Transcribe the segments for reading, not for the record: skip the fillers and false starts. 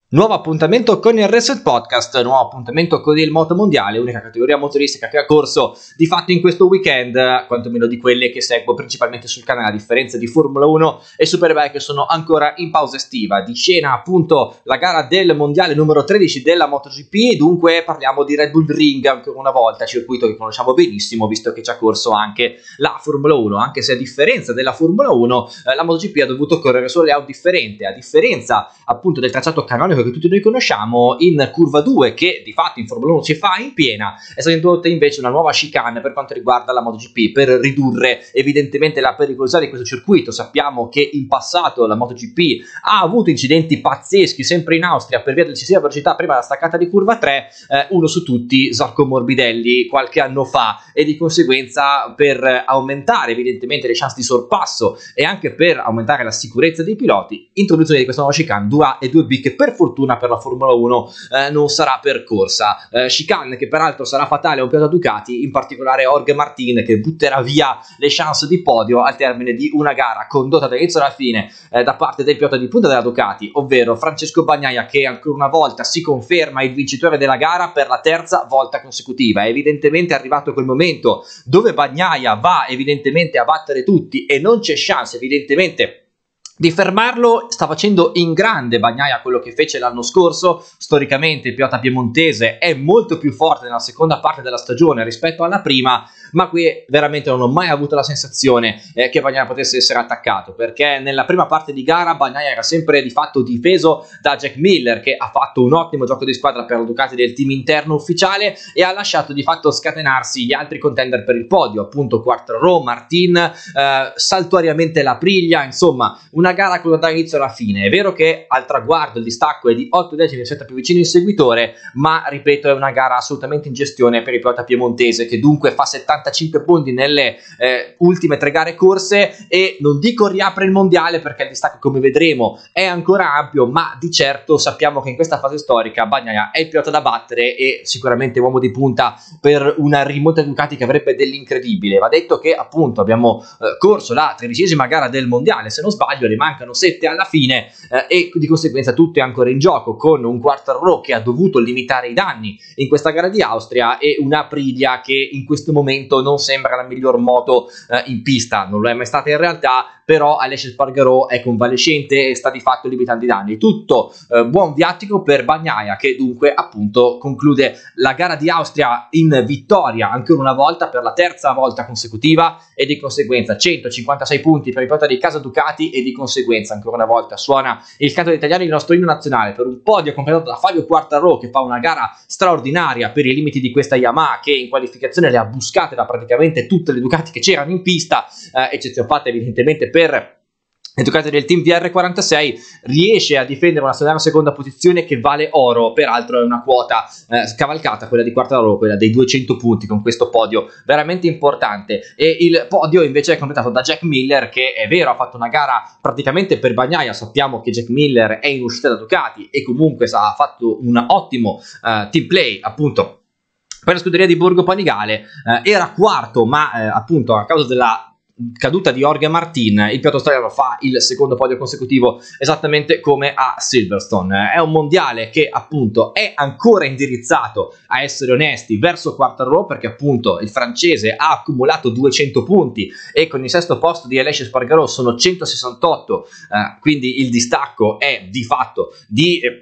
Nuovo appuntamento con il Reset Podcast, nuovo appuntamento con il Moto Mondiale, unica categoria motoristica che ha corso di fatto in questo weekend, quantomeno di quelle che seguo principalmente sul canale, a differenza di Formula 1 e Superbike che sono ancora in pausa estiva. Di scena appunto la gara del Mondiale numero 13 della MotoGP, dunque parliamo di Red Bull Ring ancora una volta, circuito che conosciamo benissimo visto che ci ha corso anche la Formula 1, anche se a differenza della Formula 1 la MotoGP ha dovuto correre su layout differente, a differenza appunto del tracciato canonico che tutti noi conosciamo. In curva 2, che di fatto in Formula 1 si fa in piena, è stata introdotta invece una nuova chicane per quanto riguarda la MotoGP, per ridurre evidentemente la pericolosità di questo circuito. Sappiamo che in passato la MotoGP ha avuto incidenti pazzeschi sempre in Austria per via dell'eccessiva velocità prima della staccata di curva 3, uno su tutti Zarco Morbidelli qualche anno fa, e di conseguenza per aumentare evidentemente le chance di sorpasso e anche per aumentare la sicurezza dei piloti, introduzione di questa nuova chicane 2A e 2B che per fortuna per la Formula 1 non sarà percorsa, chicane che peraltro sarà fatale a un pilota Ducati, in particolare Jorge Martin, che butterà via le chance di podio al termine di una gara condotta dall'inizio alla fine da parte del pilota di punta della Ducati, ovvero Francesco Bagnaia, che ancora una volta si conferma il vincitore della gara per la terza volta consecutiva. È evidentemente arrivato quel momento dove Bagnaia va evidentemente a battere tutti e non c'è chance evidentemente di fermarlo. Sta facendo in grande Bagnaia quello che fece l'anno scorso. Storicamente il pilota piemontese è molto più forte nella seconda parte della stagione rispetto alla prima, ma qui veramente non ho mai avuto la sensazione che Bagnaia potesse essere attaccato, perché nella prima parte di gara Bagnaia era sempre di fatto difeso da Jack Miller, che ha fatto un ottimo gioco di squadra per la Ducati del team interno ufficiale e ha lasciato di fatto scatenarsi gli altri contender per il podio, appunto Quartararo, Martin, saltuariamente la Aprilia, insomma una gara con dall'inizio alla fine. È vero che al traguardo il distacco è di 8 decimi rispetto più vicino il seguitore, ma ripeto è una gara assolutamente in gestione per il pilota piemontese, che dunque fa 75 punti nelle ultime 3 gare corse, e non dico riapre il mondiale perché il distacco, come vedremo, è ancora ampio, ma di certo sappiamo che in questa fase storica Bagnaia è il pilota da battere e sicuramente uomo di punta per una rimonta Ducati che avrebbe dell'incredibile. Va detto che appunto abbiamo corso la 13ª gara del mondiale, se non sbaglio, ne mancano 7 alla fine e di conseguenza tutto è ancora in gioco, con un Quartararo che ha dovuto limitare i danni in questa gara di Austria e una Aprilia che in questo momento non sembra la miglior moto in pista, non lo è mai stata in realtà, però Aleix Espargaró è convalescente e sta di fatto limitando i danni. Tutto buon viatico per Bagnaia, che dunque appunto conclude la gara di Austria in vittoria ancora una volta per la terza volta consecutiva, e di conseguenza 156 punti per il pilota di casa Ducati, e di conseguenza ancora una volta suona il canto degli italiani, il nostro inno nazionale, per un podio completato da Fabio Quartararo, che fa una gara straordinaria per i limiti di questa Yamaha, che in qualificazione le ha buscate da praticamente tutte le Ducati che c'erano in pista, eccezione fatta evidentemente per le Ducati del team VR46. Riesce a difendere una solare seconda posizione che vale oro, peraltro è una quota scavalcata quella di Quartararo, quella dei 200 punti, con questo podio veramente importante. E il podio invece è completato da Jack Miller, che è vero ha fatto una gara praticamente per Bagnaia. Sappiamo che Jack Miller è in uscita da Ducati e comunque ha fatto un ottimo team play appunto per la scuderia di Borgo Panigale. Era quarto, ma appunto a causa della caduta di Jorge Martin il pilota australiano fa il secondo podio consecutivo, esattamente come a Silverstone. È un mondiale che appunto è ancora indirizzato, a essere onesti, verso Quartararo, perché appunto il francese ha accumulato 200 punti e con il sesto posto di Aleix Espargaró sono 168, quindi il distacco è di fatto di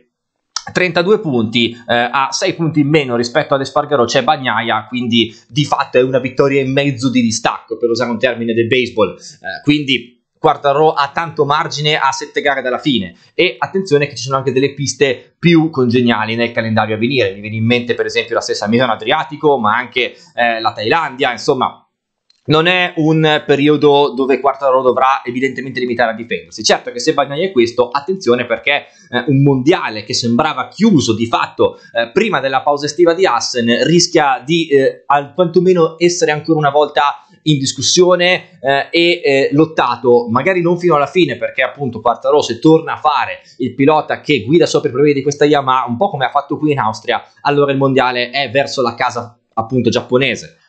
32 punti, a 6 punti in meno rispetto ad Espargaró c'è Bagnaia, quindi di fatto è una vittoria e mezzo di distacco, per usare un termine del baseball, quindi Quartararo ha tanto margine a 7 gare dalla fine. E attenzione che ci sono anche delle piste più congeniali nel calendario a venire, mi viene in mente per esempio la stessa Milano Adriatico, ma anche la Thailandia, insomma non è un periodo dove Quartararo dovrà evidentemente limitare a difendersi. Certo che se Bagnaia è questo, attenzione, perché un mondiale che sembrava chiuso di fatto prima della pausa estiva di Assen rischia di quantomeno essere ancora una volta in discussione e lottato, magari non fino alla fine, perché appunto Quartararo, se torna a fare il pilota che guida sopra i problemi di questa Yamaha, un po' come ha fatto qui in Austria, allora il mondiale è verso la casa appunto giapponese.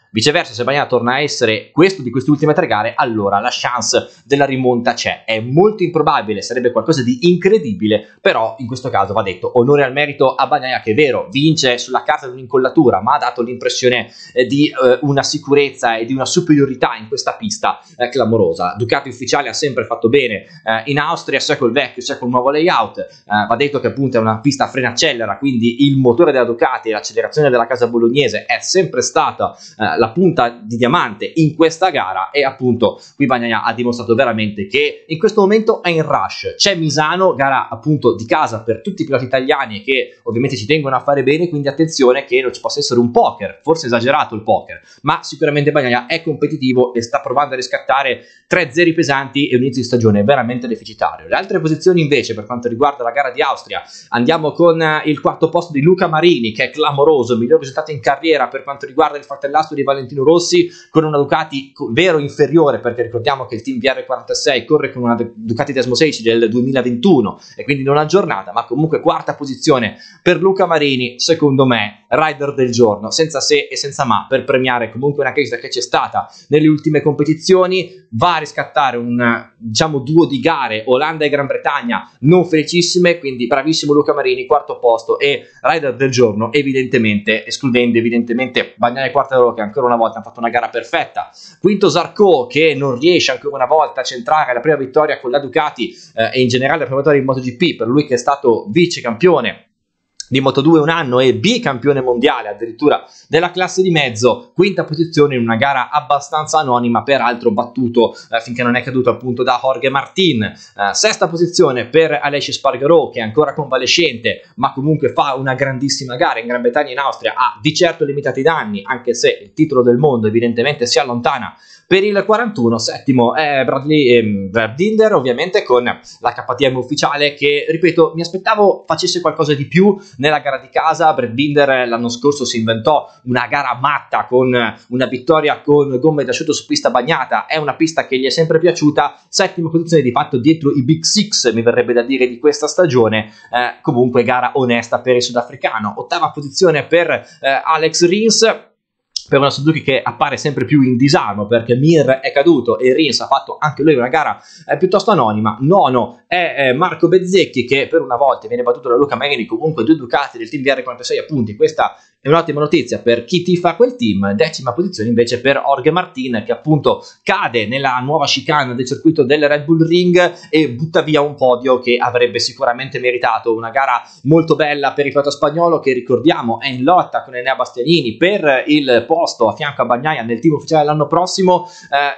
Viceversa, se Bagnaia torna a essere questo di queste ultime 3 gare, allora la chance della rimonta c'è. È molto improbabile, sarebbe qualcosa di incredibile, però in questo caso va detto onore al merito a Bagnaia, che è vero, vince sulla carta di un'incollatura, ma ha dato l'impressione di una sicurezza e di una superiorità in questa pista clamorosa. Ducati ufficiale ha sempre fatto bene in Austria, sia col vecchio sia col nuovo layout. Va detto che appunto è una pista a freno accelera, quindi il motore della Ducati e l'accelerazione della casa bolognese è sempre stata la punta di diamante in questa gara, e appunto qui Bagnaia ha dimostrato veramente che in questo momento è in rush. C'è Misano, gara appunto di casa per tutti i piloti italiani che ovviamente ci tengono a fare bene, quindi attenzione che non ci possa essere un poker, forse esagerato il poker, ma sicuramente Bagnaia è competitivo e sta provando a riscattare 3 zeri pesanti e un inizio di stagione veramente deficitario. Le altre posizioni invece per quanto riguarda la gara di Austria, andiamo con il 4º posto di Luca Marini, che è clamoroso, il miglior risultato in carriera per quanto riguarda il fratellastro di Valentino Rossi, con una Ducati vero inferiore, perché ricordiamo che il team VR46 corre con una Ducati Desmo 16 del 2021 e quindi non aggiornata, ma comunque 4ª posizione per Luca Marini, secondo me rider del giorno, senza se e senza ma, per premiare comunque una crescita che c'è stata nelle ultime competizioni. Va a riscattare un diciamo duo di gare Olanda e Gran Bretagna non felicissime, quindi bravissimo Luca Marini, 4º posto e rider del giorno, evidentemente escludendo Bagnaia e Quartararo, che ancora una volta hanno fatto una gara perfetta. 5º Zarco, che non riesce ancora una volta a centrare la prima vittoria con la Ducati e in generale la prima vittoria in MotoGP per lui che è stato vice campione di Moto2 un anno e bicampione mondiale addirittura della classe di mezzo. 5ª posizione in una gara abbastanza anonima, peraltro battuto finché non è caduto appunto da Jorge Martin. 6ª posizione per Aleix Espargaró, che è ancora convalescente ma comunque fa una grandissima gara in Gran Bretagna e in Austria, ha di certo limitati danni, anche se il titolo del mondo evidentemente si allontana per il 41. 7º è Brad Binder, ovviamente con la KTM ufficiale, che ripeto mi aspettavo facesse qualcosa di più nella gara di casa. Brad Binder l'anno scorso si inventò una gara matta con una vittoria con gomme d'asciutto su pista bagnata, è una pista che gli è sempre piaciuta. 7ª posizione di fatto dietro i Big Six, mi verrebbe da dire, di questa stagione. Comunque gara onesta per il sudafricano. 8ª posizione per Alex Rins, per una Suzuki che appare sempre più in disarmo, perché Mir è caduto e Rins ha fatto anche lui una gara piuttosto anonima. 9º è Marco Bezzecchi, che per una volta viene battuto da Luca Marini, comunque 2 Ducati del team VR46 appunti, questa è un'ottima notizia per chi tifa quel team. 10ª posizione invece per Jorge Martin, che appunto cade nella nuova chicane del circuito del Red Bull Ring e butta via un podio che avrebbe sicuramente meritato. Una gara molto bella per il pilota spagnolo, che ricordiamo è in lotta con Enea Bastianini per il posto a fianco a Bagnaia nel team ufficiale l'anno prossimo.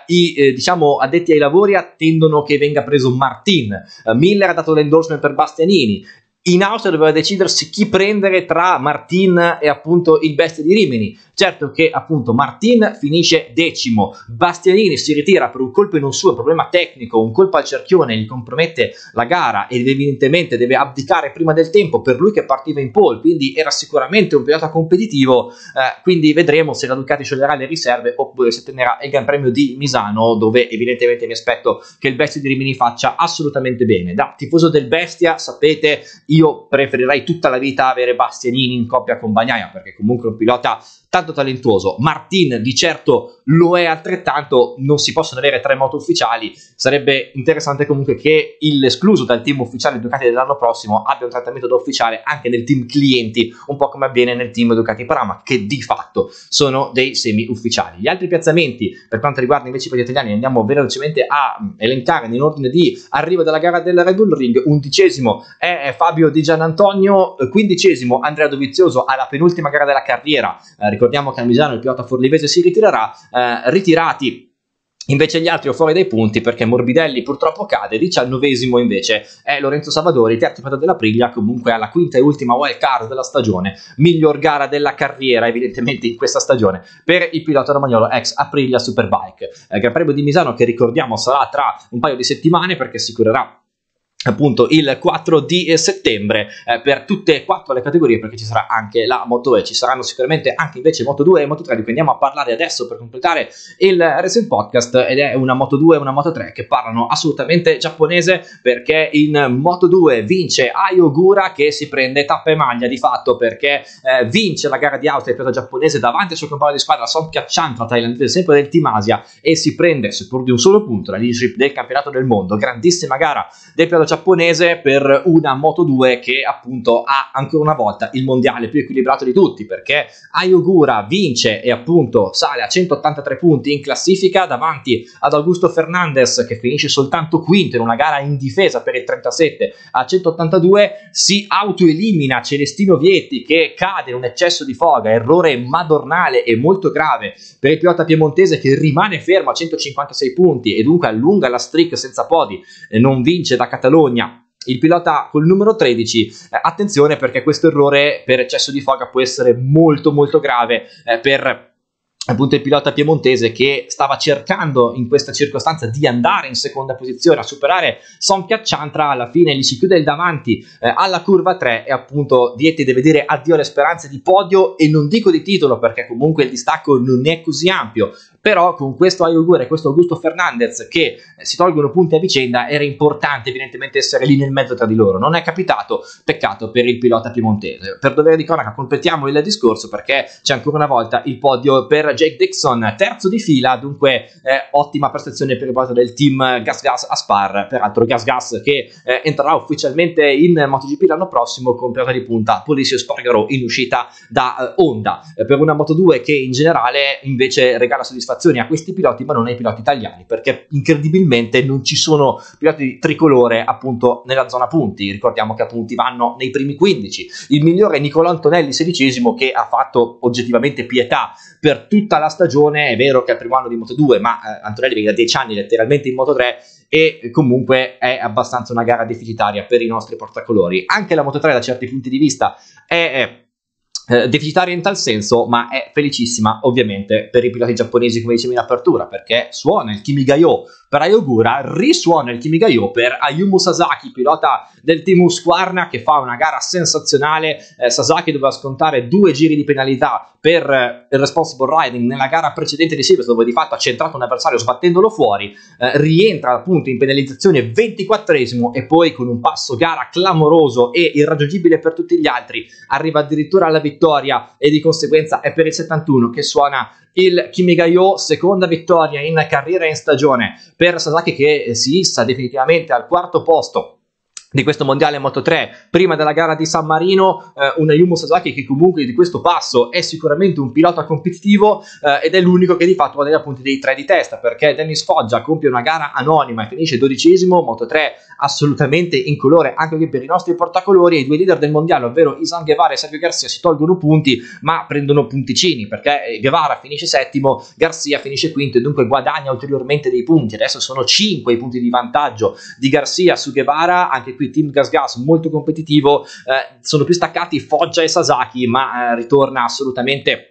Diciamo addetti ai lavori attendono che venga preso Martin. Miller ha dato l'endorsement per Bastianini. In Austria doveva decidersi chi prendere tra Martin e appunto il Bestia di Rimini. Certo che appunto Martin finisce 10º, Bastianini si ritira per un colpo non suo, un problema tecnico, un colpo al cerchione gli compromette la gara ed evidentemente deve abdicare prima del tempo per lui che partiva in pole, quindi era sicuramente un pilota competitivo. Quindi vedremo se la Ducati scioglierà le riserve oppure se tenerà il Gran Premio di Misano, dove evidentemente mi aspetto che il Bestia di Rimini faccia assolutamente bene. Da tifoso del Bestia, sapete, io preferirei tutta la vita avere Bastianini in coppia con Bagnaia, perché comunque è un pilota tanto talentuoso. Martin di certo lo è altrettanto, non si possono avere 3 moto ufficiali. Sarebbe interessante comunque che l'escluso dal team ufficiale Ducati dell'anno prossimo abbia un trattamento da ufficiale anche nel team clienti, un po' come avviene nel team Ducati Prama, che di fatto sono dei semi ufficiali. Gli altri piazzamenti per quanto riguarda invece i piloti italiani andiamo velocemente a elencare in ordine di arrivo della gara del Red Bull Ring. 11º è Fabio Di Gianantonio, 15º Andrea Dovizioso alla penultima gara della carriera. Ricordiamo che a Misano il pilota forlivese si ritirerà. Ritirati invece gli altri o fuori dai punti, perché Morbidelli purtroppo cade. 19º invece è Lorenzo Savadori, terzo pilota dell'Aprilia, comunque alla 5ª e ultima wild card della stagione, miglior gara della carriera evidentemente in questa stagione per il pilota romagnolo ex Aprilia Superbike. Gran Premio di Misano che ricordiamo sarà tra un paio di settimane, perché si curerà appunto il 4 di settembre per tutte e 4 le categorie, perché ci sarà anche la Moto E, ci saranno sicuramente anche invece Moto 2 e Moto 3, di cui andiamo a parlare adesso per completare il Racing Podcast, ed è una Moto 2 e una Moto 3 che parlano assolutamente giapponese, perché in Moto 2 vince Ai Ogura, che si prende tappa e maglia di fatto, perché vince la gara di Austria, il pilota giapponese, davanti al suo compagno di squadra Songkyak Chantra, thailandese sempre del Team Asia, e si prende, seppur di un solo punto, la leadership del campionato del mondo. Grandissima gara del pilota giapponese per una Moto 2 che appunto ha ancora una volta il mondiale più equilibrato di tutti, perché Ai Ogura vince e appunto sale a 183 punti in classifica davanti ad Augusto Fernandez, che finisce soltanto quinto in una gara in difesa per il 37 a 182. Si autoelimina Celestino Vietti, che cade in un eccesso di foga, errore madornale e molto grave per il pilota piemontese, che rimane fermo a 156 punti e dunque allunga la streak senza podi e non vince da Catalogna. Il pilota col numero 13, attenzione, perché questo errore per eccesso di foga può essere molto grave per appunto il pilota piemontese, che stava cercando in questa circostanza di andare in seconda posizione a superare Songkyak Chantra. Alla fine gli si chiude il davanti alla curva 3 e appunto Vietti deve dire addio alle speranze di podio, e non dico di titolo perché comunque il distacco non è così ampio, però con questo Ai Ogura e questo Augusto Fernandez che si tolgono punti a vicenda era importante evidentemente essere lì nel mezzo tra di loro. Non è capitato, peccato per il pilota piemontese. Per dovere di cronaca completiamo il discorso, perché c'è ancora una volta il podio per Jake Dixon, terzo di fila, dunque ottima prestazione per il pilota del team GasGas Aspar, peraltro GasGas che entrerà ufficialmente in MotoGP l'anno prossimo con pilota di punta Polizio Spargaro in uscita da Honda, per una Moto 2 che in generale invece regala soddisfazioni a questi piloti ma non ai piloti italiani, perché incredibilmente non ci sono piloti tricolore appunto nella zona punti. Ricordiamo che a punti vanno nei primi 15. Il migliore è Nicolò Antonelli, 16esimo, che ha fatto oggettivamente pietà per tutta la stagione. È vero che è il primo anno di Moto 2, ma Antonelli viene da 10 anni letteralmente in Moto 3 e comunque è abbastanza una gara deficitaria per i nostri portacolori. Anche la Moto 3 da certi punti di vista è deficitaria in tal senso, ma è felicissima ovviamente per i piloti giapponesi, come dicevo in apertura, perché suona il Kimigayo per Ai Ogura, risuona il Kimigayo per Ayumu Sasaki, pilota del team Husqvarna, che fa una gara sensazionale. Sasaki doveva scontare 2 giri di penalità per il responsible riding nella gara precedente di Silverstone, dove di fatto ha centrato un avversario sbattendolo fuori, rientra appunto in penalizzazione 24esimo e poi con un passo gara clamoroso e irraggiungibile per tutti gli altri arriva addirittura alla vittoria, e di conseguenza è per il 71 che suona il Kimigayo. Seconda vittoria in carriera e in stagione per Sasaki, che si issa definitivamente al quarto posto di questo mondiale Moto 3 prima della gara di San Marino. Un Ayumu Sasaki che comunque di questo passo è sicuramente un pilota competitivo, ed è l'unico che di fatto va nei punti dei 3 di testa, perché Dennis Foggia compie una gara anonima e finisce 12esimo. Moto 3 assolutamente incolore anche per i nostri portacolori, e i 2 leader del mondiale, ovvero Izan Guevara e Sergio Garcia, si tolgono punti ma prendono punticini, perché Guevara finisce settimo, Garcia finisce quinto e dunque guadagna ulteriormente dei punti. Adesso sono 5 i punti di vantaggio di Garcia su Guevara. Anche qui team GasGas molto competitivo, sono più staccati Foggia e Sasaki, ma ritorna assolutamente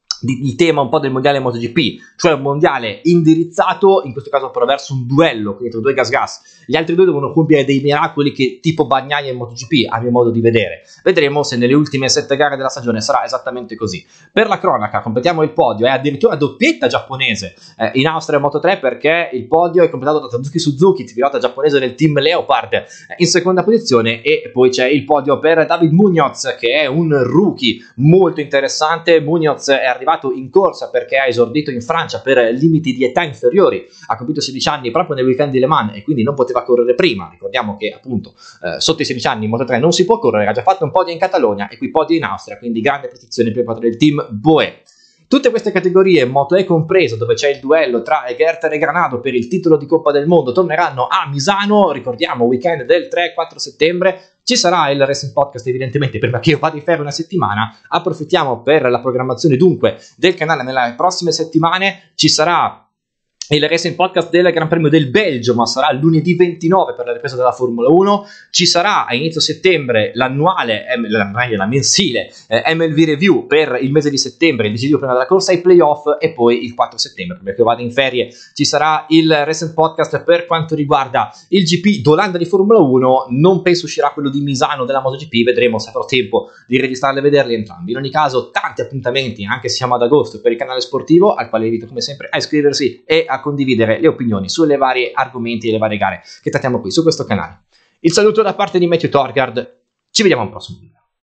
il tema un po' del mondiale MotoGP, cioè un mondiale indirizzato in questo caso però verso un duello tra 2 GasGas. Gli altri 2 devono compiere dei miracoli che tipo Bagnaia in MotoGP, a mio modo di vedere. Vedremo se nelle ultime 7 gare della stagione sarà esattamente così. Per la cronaca completiamo il podio, è addirittura doppietta giapponese in Austria Moto 3, perché il podio è completato da Tatsuki Suzuki, pilota giapponese del team Leopard, in seconda posizione, e poi c'è il podio per David Munoz, che è un rookie molto interessante. Munoz è arrivato in corsa perché ha esordito in Francia per limiti di età inferiori, ha compiuto 16 anni proprio nel weekend di Le Mans e quindi non poteva correre prima. Ricordiamo che appunto sotto i 16 anni in Moto 3 non si può correre, ha già fatto un podio in Catalogna e qui podio in Austria, quindi grande prestazione per il pilota del team Boe. Tutte queste categorie, Moto E compreso, dove c'è il duello tra Egerter e Granado per il titolo di Coppa del Mondo, torneranno a Misano. Ricordiamo, weekend del 3-4 settembre. Ci sarà il Racing Podcast evidentemente prima che io vada in ferie una settimana. Approfittiamo per la programmazione dunque del canale nelle prossime settimane. Ci sarà il Racing Podcast del Gran Premio del Belgio, ma sarà lunedì 29 per la ripresa della Formula 1. Ci sarà a inizio settembre la mensile MLV Review per il mese di settembre, il decidio prima della corsa ai playoff, e poi il 4 settembre, perché vado in ferie, ci sarà il Racing Podcast per quanto riguarda il GP d'Olanda di Formula 1. Non penso uscirà quello di Misano della MotoGP, vedremo se avrò tempo di registrarli e vederli entrambi. In ogni caso, tanti appuntamenti, anche se siamo ad agosto, per il canale sportivo, al quale invito come sempre a iscriversi e a condividere le opinioni sulle varie argomenti e le varie gare che trattiamo qui su questo canale. Il saluto da parte di Matthew Torgard, ci vediamo al prossimo video.